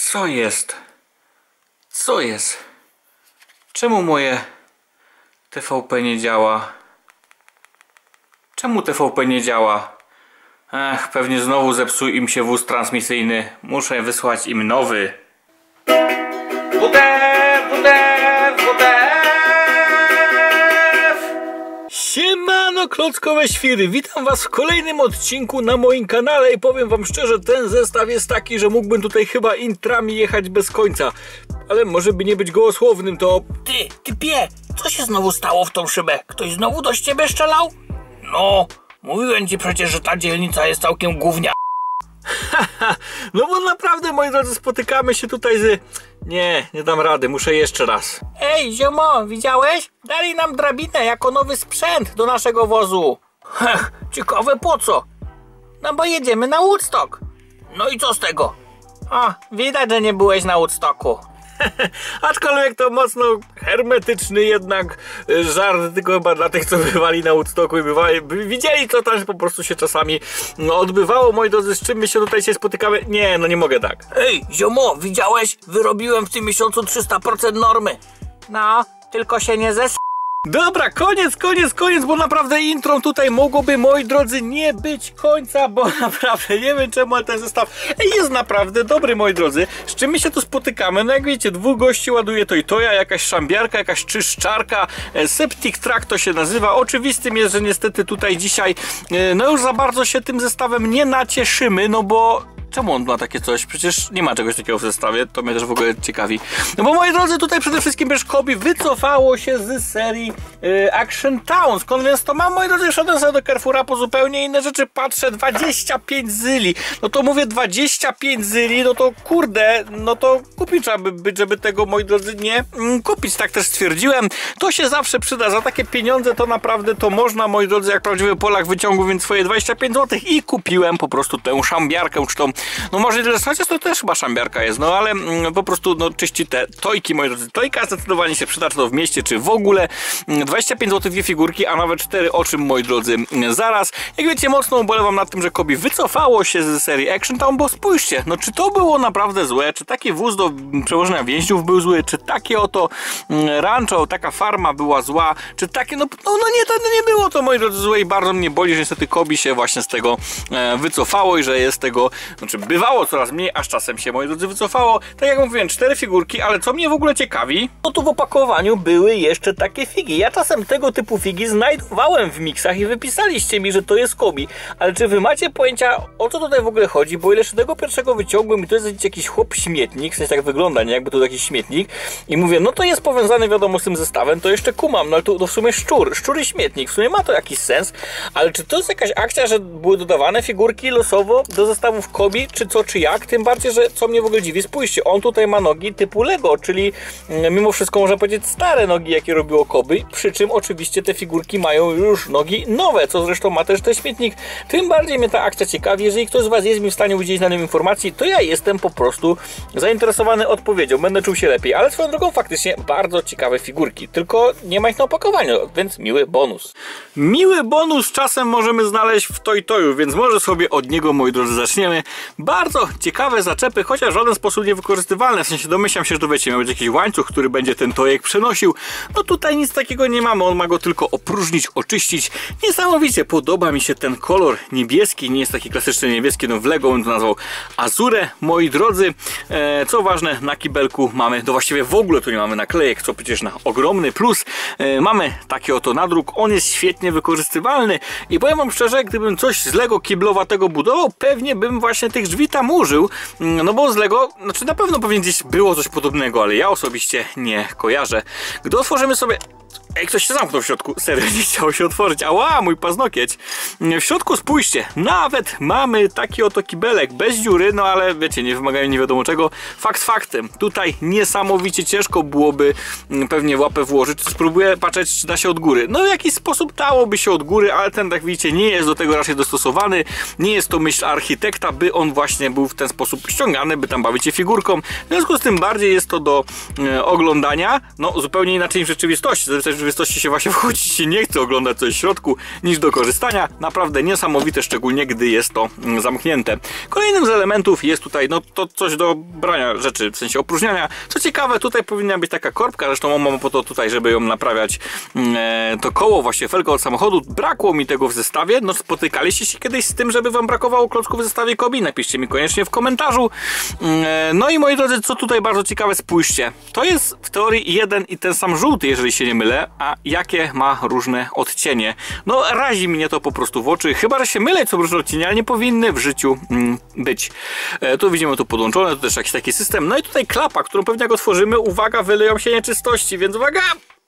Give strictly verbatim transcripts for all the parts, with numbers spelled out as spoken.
Co jest? Co jest? Czemu moje T V P nie działa? Czemu T V P nie działa? Ech, pewnie znowu zepsuł im się wóz transmisyjny. Muszę wysłać im nowy. W D F, W D F, W D F! Siemano klockowe świry, witam was w kolejnym odcinku na moim kanale i powiem wam szczerze, ten zestaw jest taki, że mógłbym tutaj chyba intrami jechać bez końca. Ale może by nie być gołosłownym, to... Ty, typie, co się znowu stało w tą szybę? Ktoś znowu do ciebie strzelał? No, mówiłem ci przecież, że ta dzielnica jest całkiem gównia. No bo naprawdę, moi drodzy, spotykamy się tutaj z... Nie, nie dam rady, muszę jeszcze raz. Ej, ziomo, widziałeś? Dali nam drabinę jako nowy sprzęt do naszego wozu. Heh, ciekawe po co? No bo jedziemy na Woodstock. No i co z tego? O, widać, że nie byłeś na Woodstocku. Aczkolwiek to mocno hermetyczny jednak żart, tylko chyba dla tych, co bywali na Woodstocku i bywali, widzieli, co tam po prostu się czasami no, odbywało. Moi drodzy, z czym my się tutaj się spotykamy? Nie, no nie mogę tak. Ej, ziomo, widziałeś? Wyrobiłem w tym miesiącu trzysta procent normy. No, tylko się nie zes... Dobra, koniec, koniec, koniec, bo naprawdę intro tutaj mogłoby, moi drodzy, nie być końca, bo naprawdę nie wiem czemu, ale ten zestaw jest naprawdę dobry, moi drodzy. Z czym my się tu spotykamy? No jak wiecie, dwóch gości ładuje to i to ja, jakaś szambiarka, jakaś czyszczarka, Septic Track to się nazywa. Oczywistym jest, że niestety tutaj dzisiaj, no już za bardzo się tym zestawem nie nacieszymy, no bo... Czemu on ma takie coś? Przecież nie ma czegoś takiego w zestawie, to mnie też w ogóle ciekawi. No bo moi drodzy, tutaj przede wszystkim wiesz, Kobi wycofało się z serii y, Action Town. Skąd więc to mam, moi drodzy, szedłem sobie do Carrefoura po zupełnie inne rzeczy, patrzę, dwadzieścia pięć zyli. No to mówię, dwadzieścia pięć zyli, no to kurde, no to kupić trzeba by być, żeby tego, moi drodzy, nie mm, kupić. Tak też stwierdziłem. To się zawsze przyda, za takie pieniądze to naprawdę to można, moi drodzy, jak prawdziwy Polak wyciągnął więc swoje dwadzieścia pięć złotych i kupiłem po prostu tę szambiarkę, czy tą no może chociaż to też chyba szambiarka jest, no ale mm, po prostu no czyści te tojki, moi drodzy. Tojka zdecydowanie się przyda, czy to w mieście, czy w ogóle. dwadzieścia pięć złotych, dwie figurki, a nawet cztery, o czym, moi drodzy, zaraz. Jak wiecie, mocno ubolewam nad tym, że Kobi wycofało się z serii Action Town, bo spójrzcie, no czy to było naprawdę złe, czy taki wóz do przewożenia więźniów był zły, czy takie oto rancho, taka farma była zła, czy takie, no, no, no nie, to nie było to, moi drodzy, złe i bardzo mnie boli, że niestety Kobi się właśnie z tego e, wycofało i że jest tego, znaczy bywało coraz mniej, aż czasem się, moi drodzy, wycofało. Tak jak mówiłem, cztery figurki, ale co mnie w ogóle ciekawi, no tu w opakowaniu były jeszcze takie figi. Ja czasem tego typu figi znajdowałem w miksach i wypisaliście mi, że to jest Kobi. Ale czy wy macie pojęcia, o co tutaj w ogóle chodzi? Bo ile jeszcze tego pierwszego wyciągłem i to jest jakiś chłop śmietnik, w sensie tak wygląda, nie? Jakby to jakiś śmietnik. I mówię, no to jest powiązane wiadomo z tym zestawem, to jeszcze kumam, no ale to, to w sumie szczur, szczur i śmietnik. W sumie ma to jakiś sens, ale czy to jest jakaś akcja, że były dodawane figurki losowo do zestawów Kobi, czy co, czy jak? Tym bardziej, że co mnie w ogóle dziwi, spójrzcie, on tutaj ma nogi typu Lego, czyli mimo wszystko można powiedzieć stare nogi, jakie robiło Kobi, przy czym oczywiście te figurki mają już nogi nowe, co zresztą ma też ten śmietnik. Tym bardziej mnie ta akcja ciekawi. Jeżeli ktoś z was jest mi w stanie udzielić na nim informacji, to ja jestem po prostu zainteresowany odpowiedzią, będę czuł się lepiej, ale swoją drogą faktycznie bardzo ciekawe figurki, tylko nie ma ich na opakowaniu, więc miły bonus. Miły bonus czasem możemy znaleźć w Toy Toyu, więc może sobie od niego, moi drodzy, zaczniemy. Bardzo ciekawe zaczepy, chociaż w żaden sposób niewykorzystywalne, w sensie domyślam się, że to wiecie, miał być jakiś łańcuch, który będzie ten tojek przenosił. No tutaj nic takiego nie mamy, on ma go tylko opróżnić, oczyścić. Niesamowicie podoba mi się ten kolor niebieski, nie jest taki klasyczny niebieski, no w Lego bym to nazwał Azure, moi drodzy. E, co ważne, na kibelku mamy, to właściwie w ogóle tu nie mamy naklejek, co przecież na ogromny plus. E, mamy taki oto nadruk, on jest świetnie wykorzystywalny i powiem wam szczerze, gdybym coś z Lego kiblowatego budował, pewnie bym właśnie tych drzwi tam użył, no bo z Lego, znaczy na pewno pewnie gdzieś było coś podobnego, ale ja osobiście nie kojarzę. Gdy otworzymy sobie... Ej, ktoś się zamknął w środku, serio, nie chciało się otworzyć, ała, mój paznokieć. W środku spójrzcie, nawet mamy taki oto kibelek, bez dziury, no ale wiecie, nie wymagają nie wiadomo czego. Fakt faktem, tutaj niesamowicie ciężko byłoby pewnie łapę włożyć, spróbuję patrzeć, czy da się od góry. No w jakiś sposób dałoby się od góry, ale ten, tak widzicie, nie jest do tego raczej dostosowany, nie jest to myśl architekta, by on właśnie był w ten sposób ściągany, by tam bawić się figurką. W związku z tym bardziej jest to do e, oglądania, no zupełnie inaczej niż w rzeczywistości. tej rzeczywistości się właśnie wchodzić się nie chce, oglądać coś w środku niż do korzystania. Naprawdę niesamowite, szczególnie gdy jest to zamknięte. Kolejnym z elementów jest tutaj no to coś do brania rzeczy, w sensie opróżniania. Co ciekawe, tutaj powinna być taka korbka, zresztą mam po to tutaj, żeby ją naprawiać e, to koło, właśnie felgę od samochodu. Brakło mi tego w zestawie. No spotykaliście się kiedyś z tym, żeby wam brakowało klocków w zestawie Kobi? Napiszcie mi koniecznie w komentarzu. E, no i moi drodzy, co tutaj bardzo ciekawe, spójrzcie. To jest w teorii jeden i ten sam żółty, jeżeli się nie mylę, a jakie ma różne odcienie. No razi mnie to po prostu w oczy, chyba że się mylę, co różne odcienie, ale nie powinny w życiu mm, być. E, tu widzimy to podłączone, to też jakiś taki system. No i tutaj klapa, którą pewnie jak otworzymy, uwaga, wyleją się nieczystości, więc uwaga!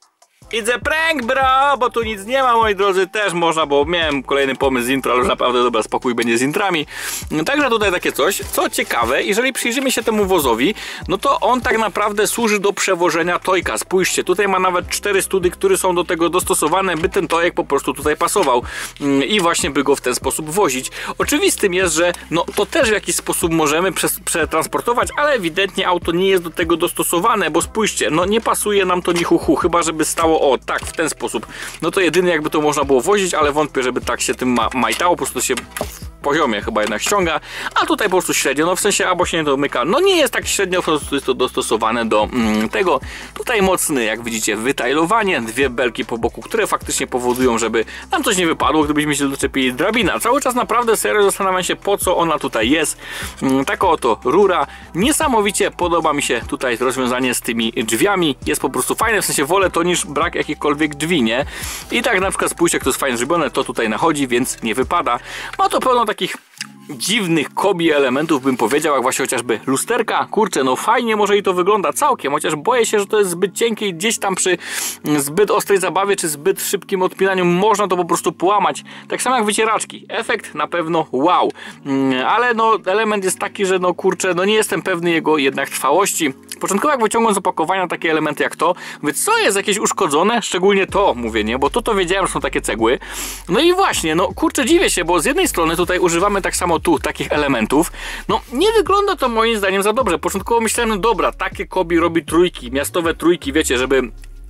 It's a prank, bro, bo tu nic nie ma, moi drodzy, też można, bo miałem kolejny pomysł z intro, ale już naprawdę dobra, spokój będzie z intrami. Także tutaj takie coś, co ciekawe, jeżeli przyjrzymy się temu wozowi, no to on tak naprawdę służy do przewożenia tojka. Spójrzcie, tutaj ma nawet cztery study, które są do tego dostosowane, by ten tojek po prostu tutaj pasował i właśnie by go w ten sposób wozić. Oczywistym jest, że no to też w jakiś sposób możemy przetransportować, ale ewidentnie auto nie jest do tego dostosowane, bo spójrzcie, no nie pasuje nam to ni hu hu, chyba żeby stało o tak, w ten sposób, no to jedynie jakby to można było wozić, ale wątpię, żeby tak się tym ma majtało, po prostu się w poziomie chyba jednak ściąga, a tutaj po prostu średnio, no w sensie albo się nie domyka, no nie jest tak średnio, po prostu jest to dostosowane do mm, tego. Tutaj mocny, jak widzicie, wytajlowanie, dwie belki po boku, które faktycznie powodują, żeby nam coś nie wypadło, gdybyśmy się doczepili. Drabina, cały czas naprawdę serio zastanawiam się, po co ona tutaj jest. Mm, taka oto rura, niesamowicie podoba mi się tutaj rozwiązanie z tymi drzwiami, jest po prostu fajne, w sensie wolę to niż brak jakichkolwiek drzwi, nie? I tak na przykład spójrzcie, jak to jest fajnie zrobione, to tutaj nachodzi, więc nie wypada. Ma to pełno takich dziwnych Kobi elementów, bym powiedział, jak właśnie chociażby lusterka. Kurczę, no fajnie może i to wygląda całkiem, chociaż boję się, że to jest zbyt cienkie i gdzieś tam przy zbyt ostrej zabawie, czy zbyt szybkim odpinaniu można to po prostu połamać. Tak samo jak wycieraczki. Efekt na pewno wow. Ale no element jest taki, że no kurczę, no nie jestem pewny jego jednak trwałości. Początkowo jak wyciągłem z opakowania takie elementy jak to, mówię, co jest jakieś uszkodzone? Szczególnie to, mówię, nie? Bo to to wiedziałem, że są takie cegły. No i właśnie, no kurczę, dziwię się, bo z jednej strony tutaj używamy tak samo tu takich elementów. No nie wygląda to moim zdaniem za dobrze. Początkowo myślałem, no dobra, takie Kobi robi trójki, miastowe trójki, wiecie, żeby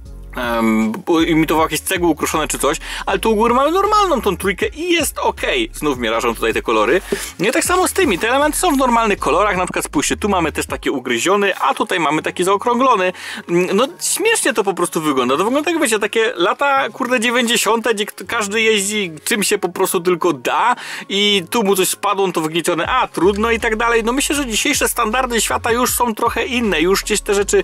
Um, imitował jakieś cegły ukruszone czy coś, ale tu u góry mamy normalną tą trójkę i jest ok. Znów mnie rażą tutaj te kolory. Nie tak samo z tymi, te elementy są w normalnych kolorach, na przykład spójrzcie, tu mamy też taki ugryziony, a tutaj mamy taki zaokrąglony. No śmiesznie to po prostu wygląda. To wygląda jak wiecie, takie lata kurde dziewięćdziesiąte, gdzie każdy jeździ czym się po prostu tylko da i tu mu coś spadło, to wygniecione, a trudno i tak dalej. No myślę, że dzisiejsze standardy świata już są trochę inne, już gdzieś te rzeczy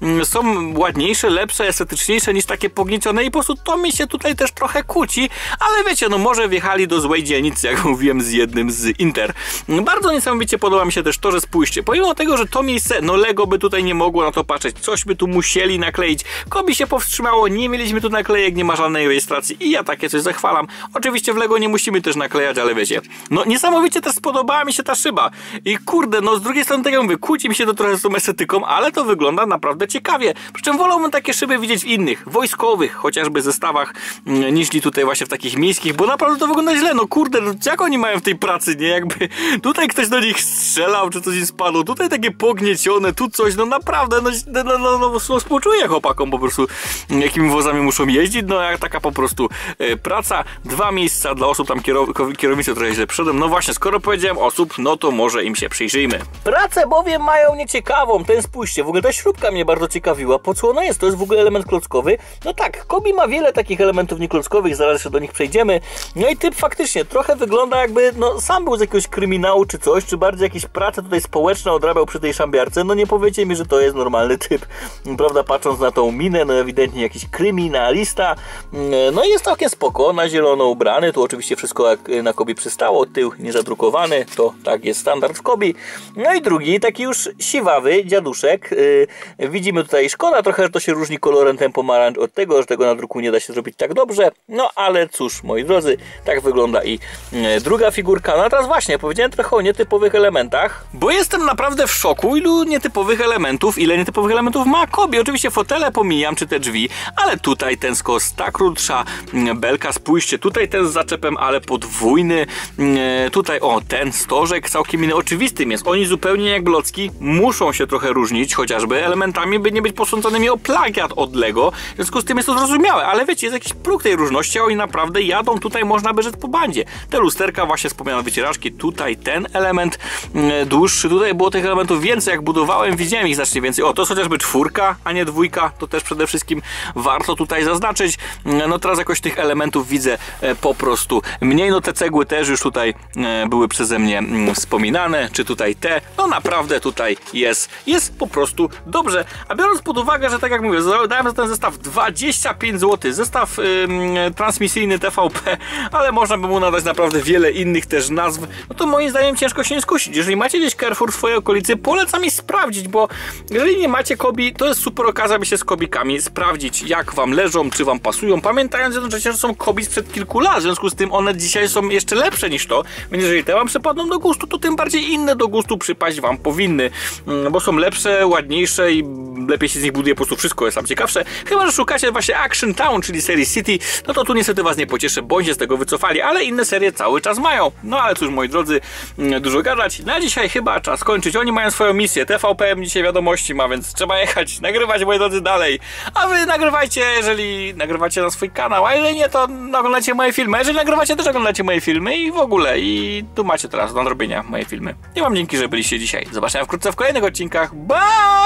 są ładniejsze, lepsze, estetyczniejsze niż takie pogniecione i po prostu to mi się tutaj też trochę kłóci, ale wiecie, no może wjechali do złej dzielnicy, jak mówiłem, z jednym z Inter. Bardzo niesamowicie podoba mi się też to, że spójrzcie, pomimo tego, że to miejsce, no Lego by tutaj nie mogło na to patrzeć, coś by tu musieli nakleić, Kobi się powstrzymało, nie mieliśmy tu naklejek, nie ma żadnej rejestracji i ja takie coś zachwalam. Oczywiście w Lego nie musimy też naklejać, ale wiecie, no niesamowicie też spodobała mi się ta szyba i kurde, no z drugiej strony tego mówię, kłóci mi się to trochę z tą estetyką, ale to wygląda naprawdę ciekawie, przy czym wolałbym takie szyby widzieć w innych, wojskowych, chociażby zestawach, niż tutaj właśnie w takich miejskich, bo naprawdę to wygląda źle, no kurde, no jak oni mają w tej pracy, nie, jakby tutaj ktoś do nich strzelał, czy coś im spadło, tutaj takie pogniecione, tu coś, no naprawdę, no, no, no, no, no, no współczuję chłopakom po prostu, jakimi wozami muszą jeździć, no jak taka po prostu e, praca, dwa miejsca dla osób, tam kierow kierownicy trochę źle przyszedłem, no właśnie, skoro powiedziałem osób, no to może im się przyjrzyjmy. Pracę bowiem mają nieciekawą, ten spójrzcie, w ogóle ta śrubka mnie bardzo ciekawiła, po co ona jest, to jest w ogóle element klockowy. No tak, Kobi ma wiele takich elementów nieklockowych, zaraz jeszcze do nich przejdziemy. No i typ faktycznie trochę wygląda jakby, no sam był z jakiegoś kryminału czy coś, czy bardziej jakieś prace tutaj społeczne odrabiał przy tej szambiarce. No nie powiecie mi, że to jest normalny typ, prawda, patrząc na tą minę, no ewidentnie jakiś kryminalista. No i jest całkiem spoko, na zielono ubrany, tu oczywiście wszystko jak na Kobi przystało, tył niezadrukowany, to tak jest standard w Kobi. No i drugi, taki już siwawy dziaduszek. Yy, widzimy tutaj, szkoda trochę, że to się różni kolorem ten pomarańcz od tego, że tego na druku nie da się zrobić tak dobrze, no ale cóż, moi drodzy, tak wygląda i e, druga figurka. No a teraz właśnie, powiedziałem trochę o nietypowych elementach, bo jestem naprawdę w szoku, ilu nietypowych elementów, ile nietypowych elementów ma Kobi. Oczywiście fotele pomijam, czy te drzwi, ale tutaj ten skos, ta krótsza belka, spójrzcie, tutaj ten z zaczepem, ale podwójny, e, tutaj o, ten stożek całkiem inny, oczywistym jest, oni zupełnie jak blocki muszą się trochę różnić, chociażby elementami, by nie być posądzonymi o plagiat od Lego, W związku z tym jest to zrozumiałe, ale wiecie, jest jakiś próg tej różności, a oni naprawdę jadą tutaj, można by rzec po bandzie. Te lusterka, właśnie wspomniane wycieraczki, tutaj ten element yy, dłuższy, tutaj było tych elementów więcej, jak budowałem, widziałem ich znacznie więcej. O, to jest chociażby czwórka, a nie dwójka, to też przede wszystkim warto tutaj zaznaczyć. Yy, no teraz jakoś tych elementów widzę yy, po prostu mniej, no te cegły też już tutaj yy, były przeze mnie yy, wspominane, czy tutaj te, no naprawdę tutaj jest, jest po prostu dobrze. A biorąc pod uwagę, że tak jak mówię, dałem za ten zestaw dwadzieścia pięć złotych, zestaw yy, transmisyjny T V P, ale można by mu nadać naprawdę wiele innych też nazw, no to moim zdaniem ciężko się nie skusić. Jeżeli macie gdzieś Carrefour w swojej okolicy, polecam je sprawdzić, bo jeżeli nie macie Kobi, to jest super okazja, by się z Kobikami sprawdzić, jak wam leżą, czy wam pasują, pamiętając jednocześnie, że są Kobi sprzed kilku lat, w związku z tym one dzisiaj są jeszcze lepsze niż to, więc jeżeli te wam przypadną do gustu, to tym bardziej inne do gustu przypaść wam powinny, bo są lepsze, ładniejsze i lepiej się z nich buduje, po prostu wszystko jest tam ciekawsze. Chyba że szukacie właśnie Action Town, czyli serii City, no to tu niestety was nie pocieszę, bądź się z tego wycofali, ale inne serie cały czas mają. No ale cóż, moi drodzy, dużo gadać. Na dzisiaj chyba czas kończyć. Oni mają swoją misję. T V P M dzisiaj wiadomości ma, więc trzeba jechać, nagrywać, moi drodzy, dalej. A wy nagrywajcie, jeżeli nagrywacie na swój kanał, a jeżeli nie, to oglądacie moje filmy. Jeżeli nagrywacie, też oglądacie moje filmy i w ogóle. I tu macie teraz do nadrobienia moje filmy. I wam dzięki, że byliście dzisiaj. Zobaczenia wkrótce w kolejnych odcinkach. Bye!